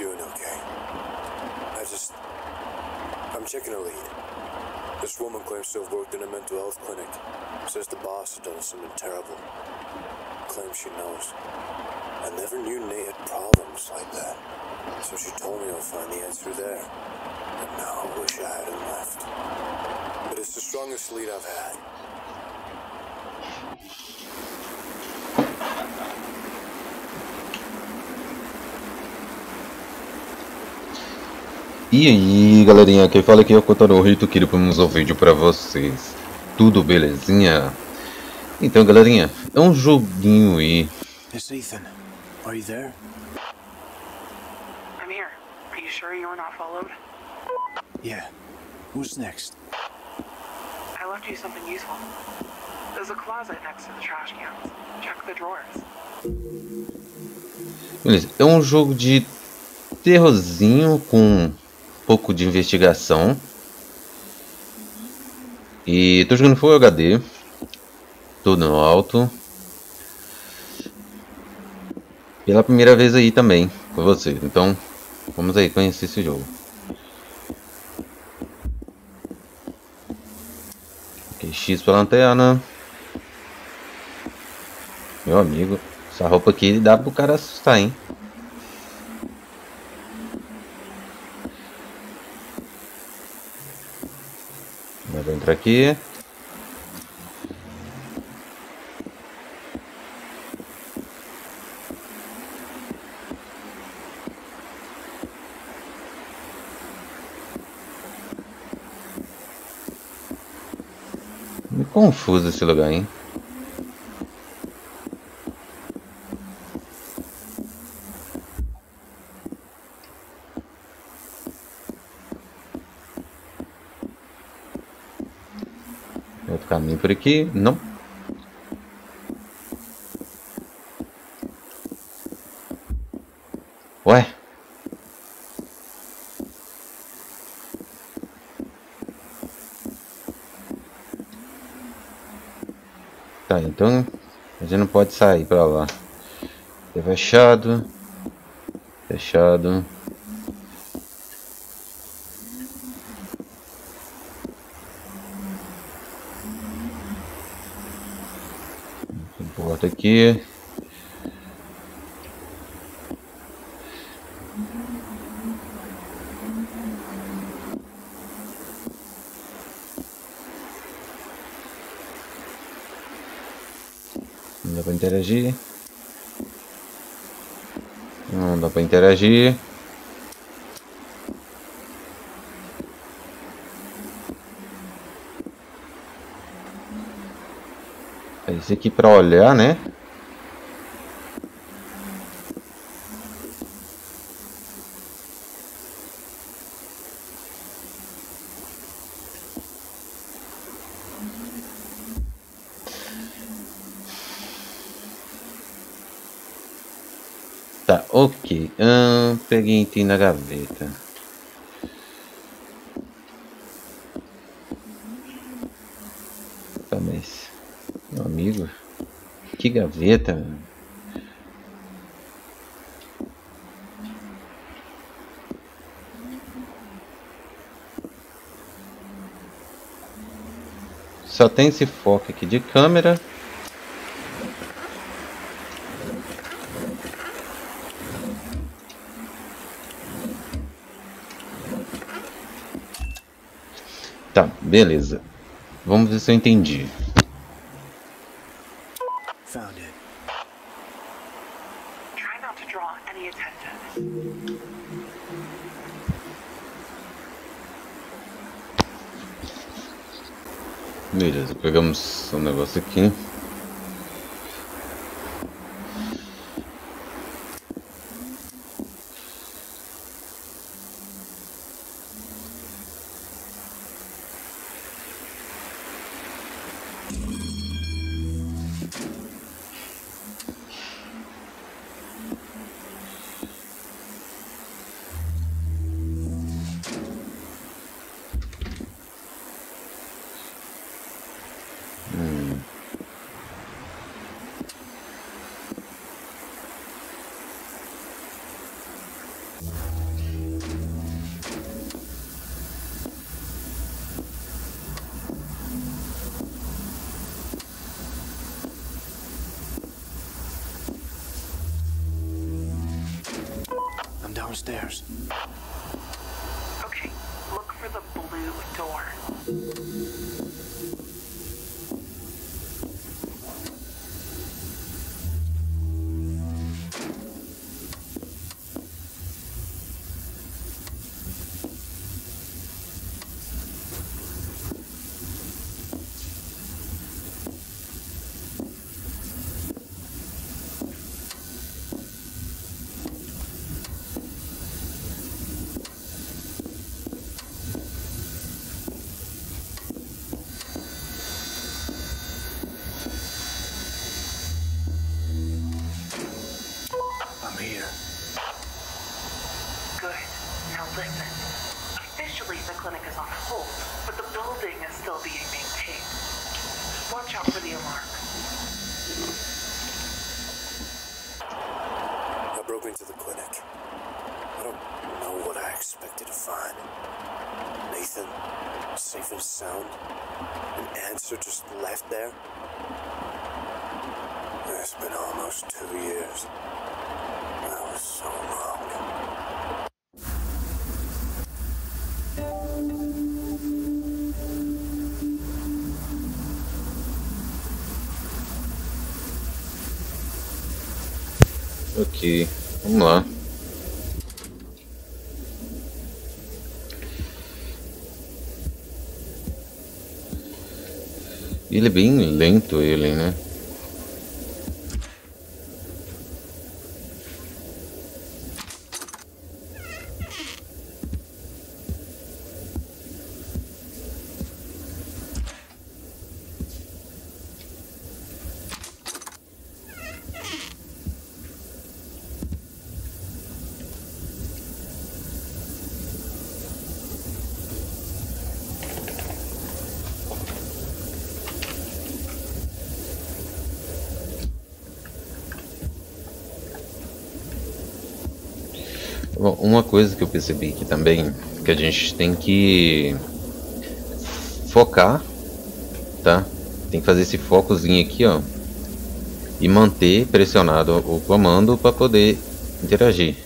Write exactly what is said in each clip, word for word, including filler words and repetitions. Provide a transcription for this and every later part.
doing okay. I just... I'm checking a lead. This woman claims to have worked in a mental health clinic. Says the boss has done something terrible. Claims she knows. I never knew Nate had problems like that. So she told me I'll find the answer there. And now I wish I hadn't left. But it's the strongest lead I've had. E aí galerinha, quem fala aqui é o Kotaro Rito, queria produzir um vídeo pra vocês. Tudo belezinha? Então galerinha, é um joguinho aí. It's Ethan. Are you there? I'm here. Are you sure you were not followed? Yeah. Who's next? I left you something useful. There's a closet next to the trash cans. Check the drawers. Beleza, é um jogo de terrorzinho com um pouco de investigação. E tô jogando Full H D. Tô no alto. Pela primeira vez aí também com vocês. Então vamos aí conhecer esse jogo. Ok, X pra lanterna. Meu amigo, essa roupa aqui dá pro cara assustar, hein? Vou entrar aqui. Meio confuso esse lugar, hein? Outro caminho por aqui, não. Ué? Tá, então a gente não pode sair pra lá. É fechado. Fechado. Porta aqui. Não dá pra interagir. Não dá pra interagir. Esse aqui pra olhar, né? Tá, ok. Hum, peguei item na gaveta. Tá, mas... Meu amigo... Que gaveta? Só tem esse foco aqui de câmera. Tá, beleza. Vamos ver se eu entendi. Found it. Try not to draw any attention. Beleza, pegamos um negócio aqui. stairs. Okay, look for the blue door. Sound? An answer just left there? It's been almost two years. That was so long. Ok, vamos lá. Ele é bem lento, ele, né? Bom, uma coisa que eu percebi aqui também, que a gente tem que focar, tá? Tem que fazer esse focozinho aqui, ó, e manter pressionado o comando para poder interagir.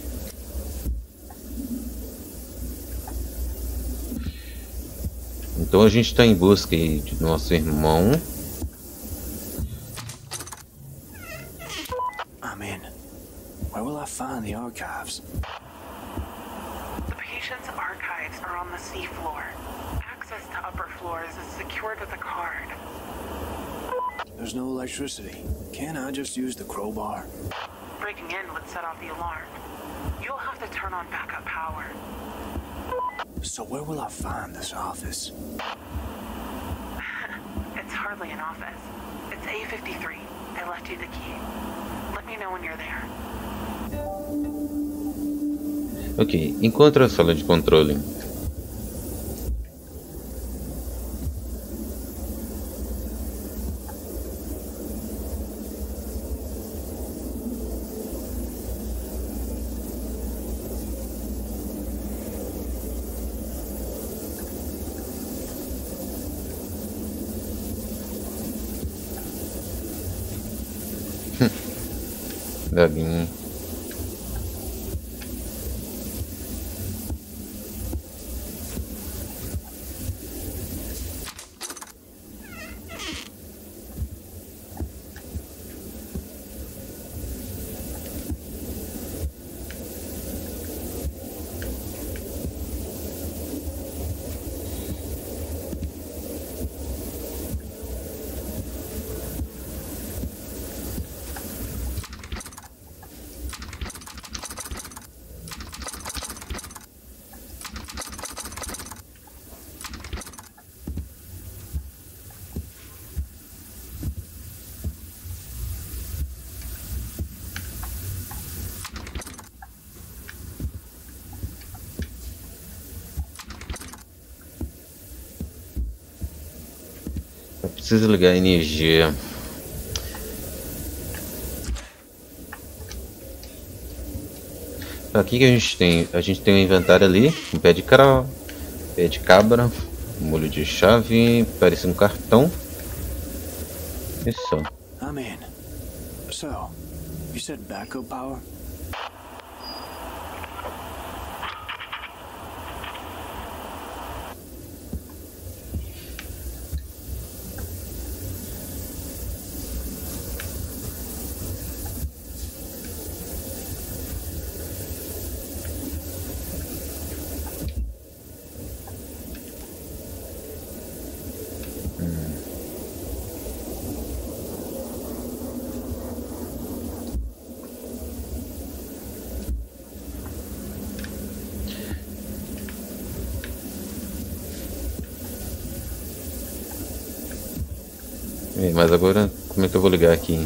Então a gente está em busca aí de nosso irmão. I'm in. Where will I find the archives? The patient's archives are on the sea floor. Access to upper floors is secured with a card. There's no electricity. Can't I just use the crowbar? Breaking in would set off the alarm. You'll have to turn on backup power. So where will I find this office? It's hardly an office. It's A fifty-three. I left you the key. Let me know when you're there. Ok, encontre a sala de controle. Galinha. Preciso ligar a energia. Aqui que a gente tem, a gente tem um inventário ali, um pé de cara, pé de cabra, um molho de chave, parece um cartão. Isso. I'm in. So, you said backup power? É, mas agora, como é que eu vou ligar aqui?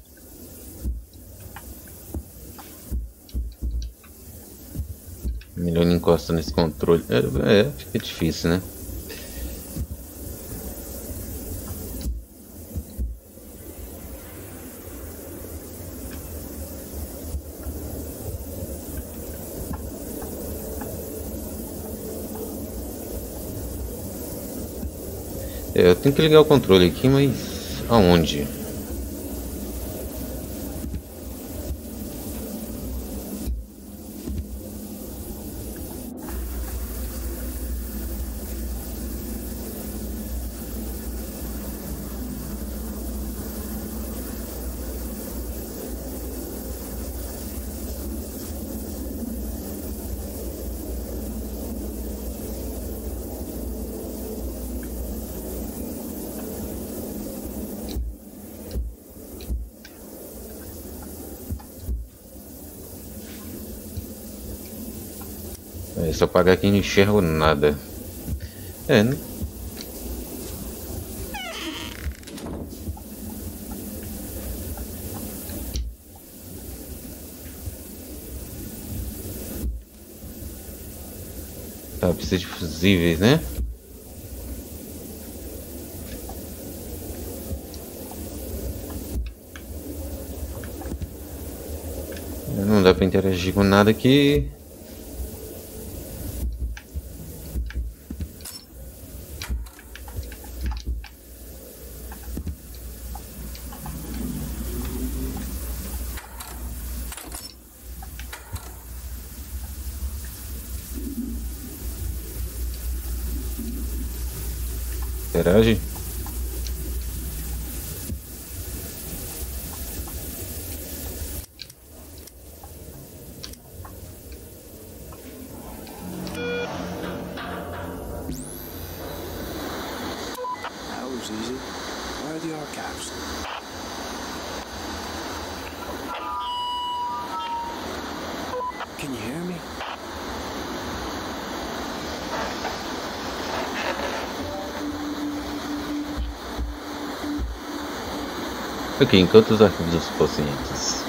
Melhor não encosta nesse controle. É, é, fica difícil, né? É, eu tenho que ligar o controle aqui, mas aonde? É, se eu apagar aqui não enxergo nada. É, né? Tá, precisa de fusíveis, né? Não dá pra interagir com nada aqui. Interage? That was easy. Where are the archives? Can you hear me? Ok, enquanto os arquivos dos pacientes.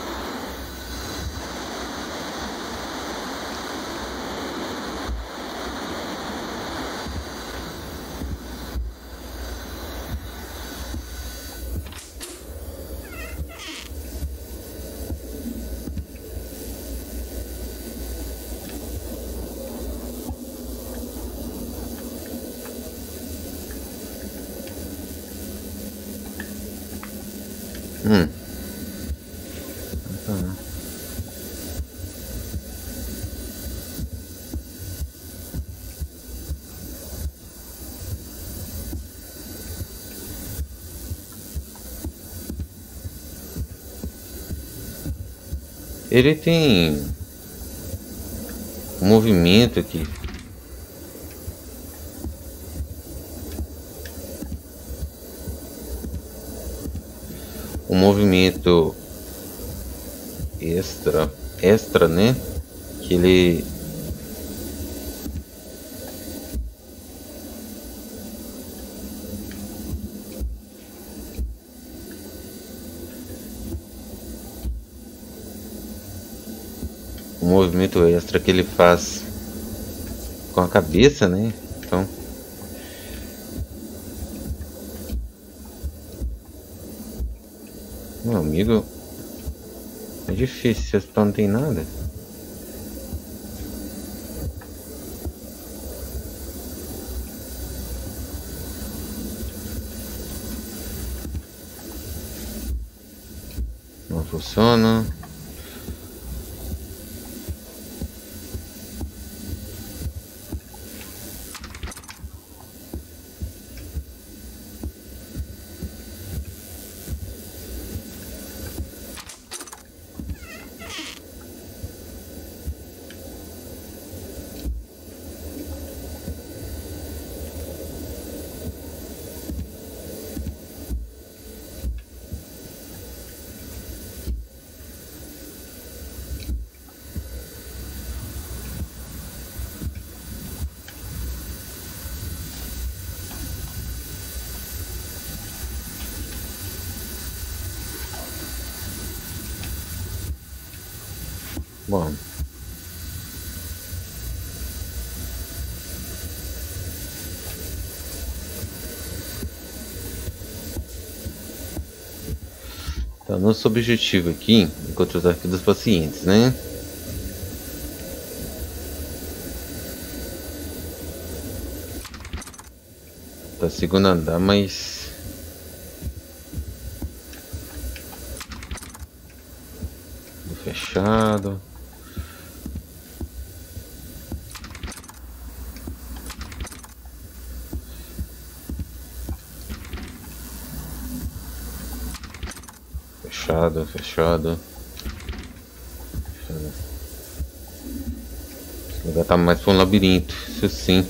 Hum. Ah. Ele tem um movimento aqui. Um movimento extra, extra, né? Que ele um movimento extra que ele faz com a cabeça, né? Então meu amigo, é difícil, se não tem nada. Não funciona. Bom. Então, nosso objetivo aqui, encontrar os arquivos dos pacientes, né? Tá segundo andar, mas fechado. Fechado, fechado. Fechado. Esse lugar tá mais para um labirinto, isso sim.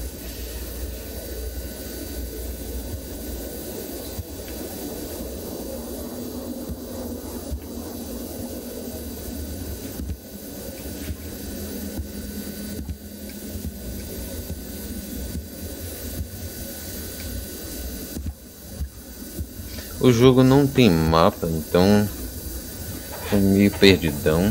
O jogo não tem mapa, então tô meio perdidão.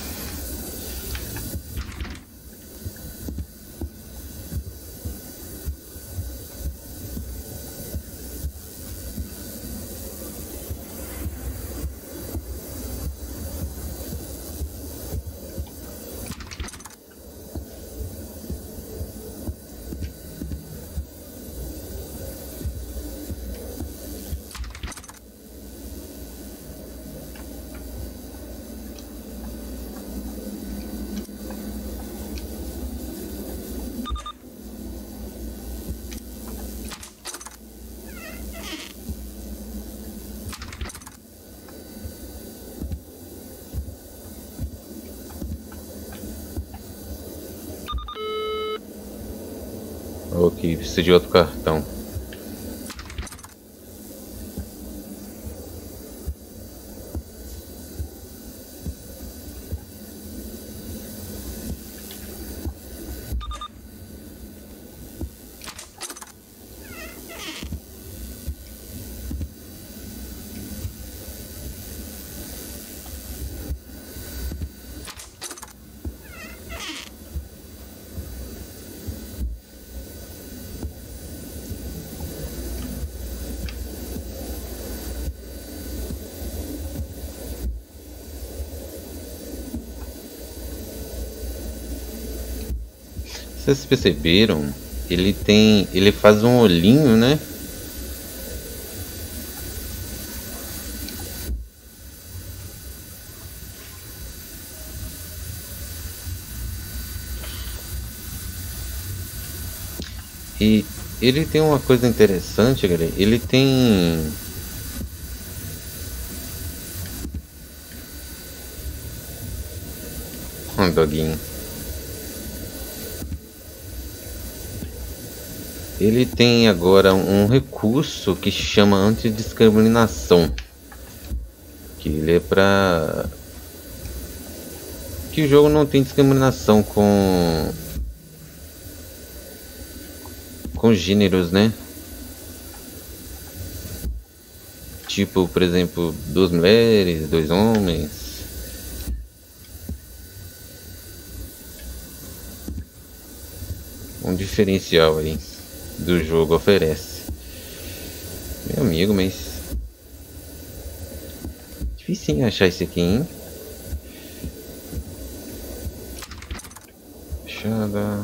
Ok, precisa de outro cartão. Vocês perceberam? Ele tem, ele faz um olhinho, né? E ele tem uma coisa interessante, galera. Ele tem um doguinho. Ele tem agora um recurso que chama antidiscriminação, que ele é pra que o jogo não tem discriminação com com gêneros, né? Tipo, por exemplo, duas mulheres, dois homens. Um diferencial aí do jogo oferece. Meu amigo, mas difícil achar isso aqui, hein? Fechada.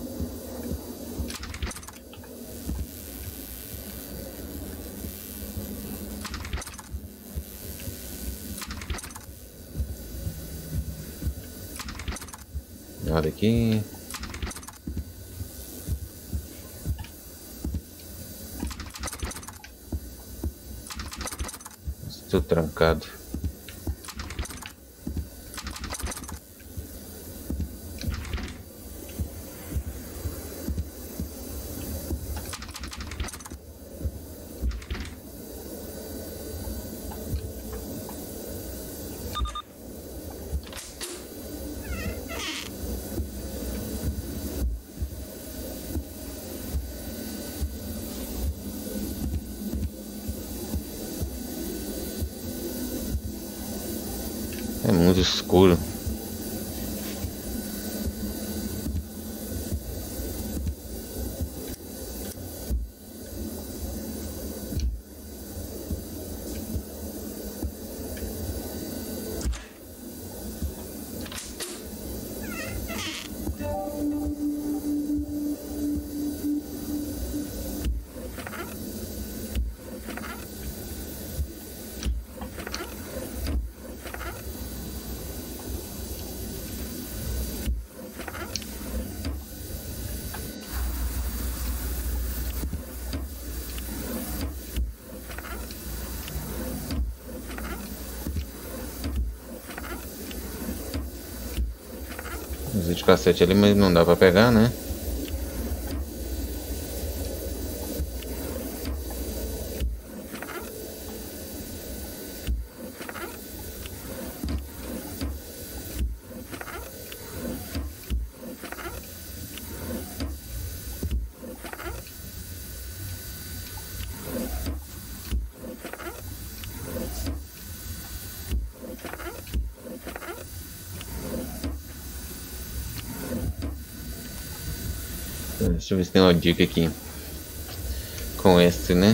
Nada aqui. Estou trancado. É muito escuro. de cassete ali, mas não dá pra pegar, né? Deixa eu ver se tem uma dica aqui com esse, né?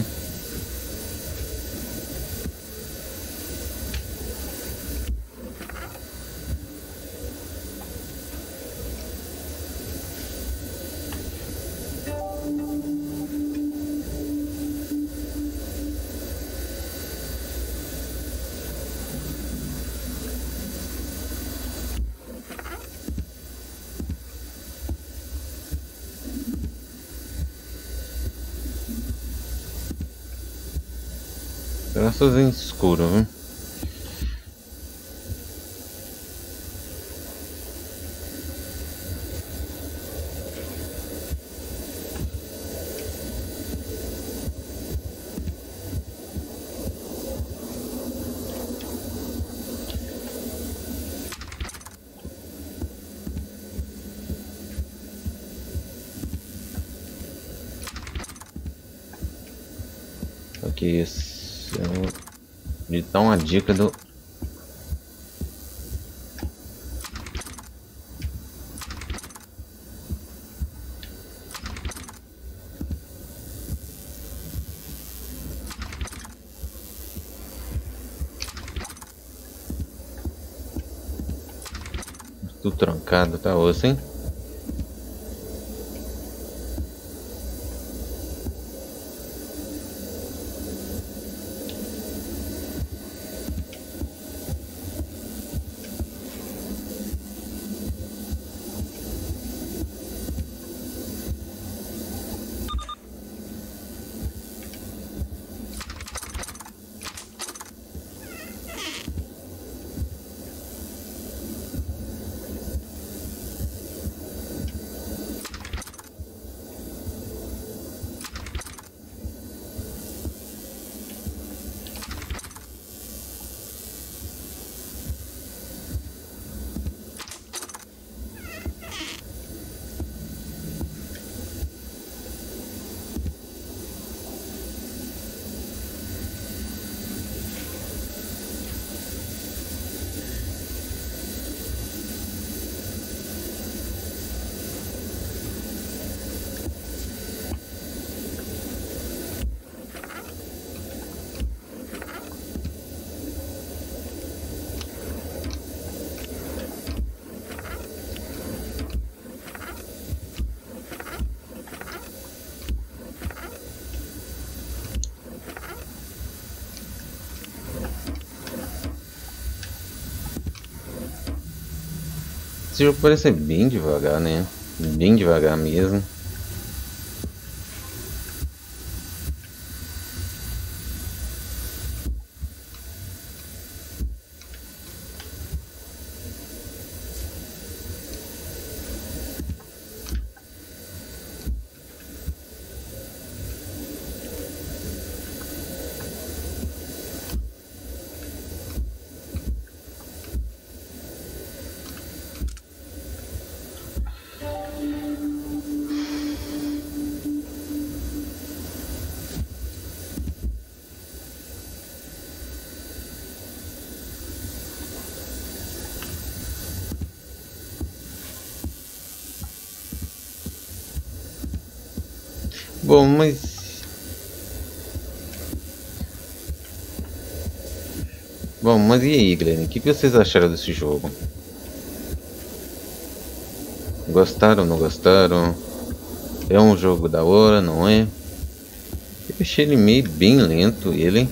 Traços em escuro, viu? Aqui, isso. De dar uma dica do tudo trancado, tá osso, hein? Esse jogo parece ser bem devagar, né? Bem devagar mesmo. Bom, mas... Bom, mas e aí, galera? O que vocês acharam desse jogo? Gostaram, não gostaram? É um jogo da hora, não é? Eu achei ele meio bem lento, ele.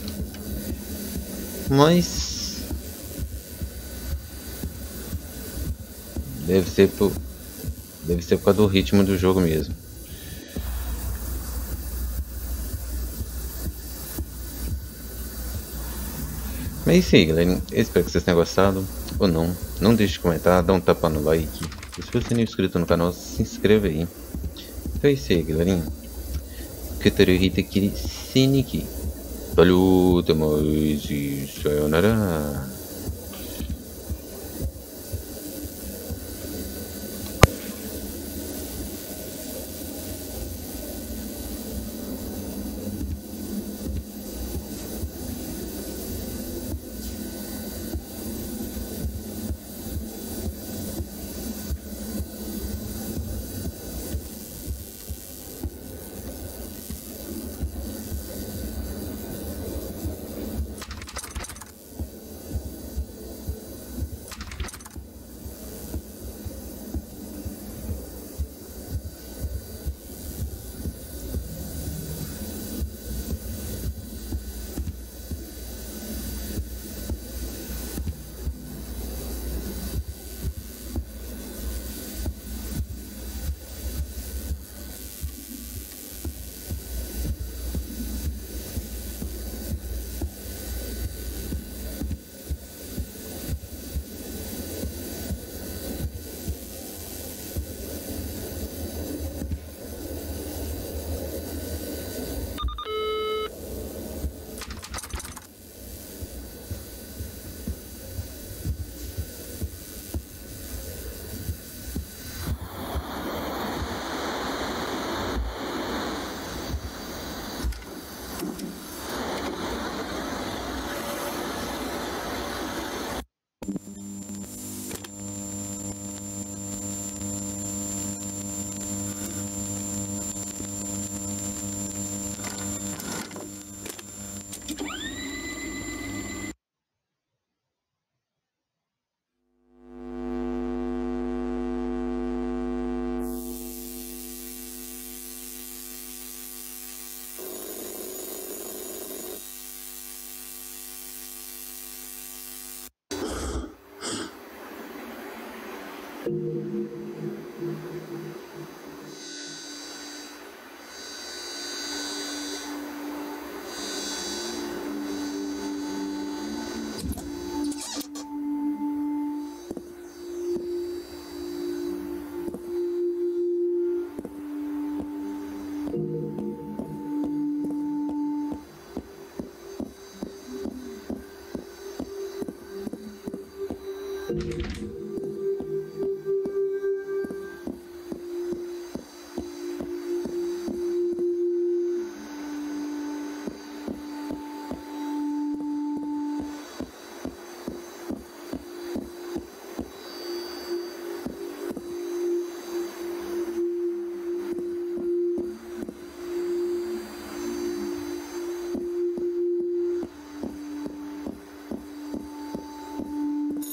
Mas... Deve ser por... Deve ser por causa do ritmo do jogo mesmo. Mas é isso aí, galera. Eu espero que vocês tenham gostado ou não. Não deixe de comentar, dá um tapa no like. Se você não é inscrito no canal, se inscreva aí. Então é isso aí, galerinha. Kataruhita Kiri Siniki. Valeu, até mais e sayonara.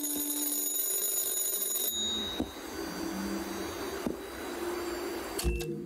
you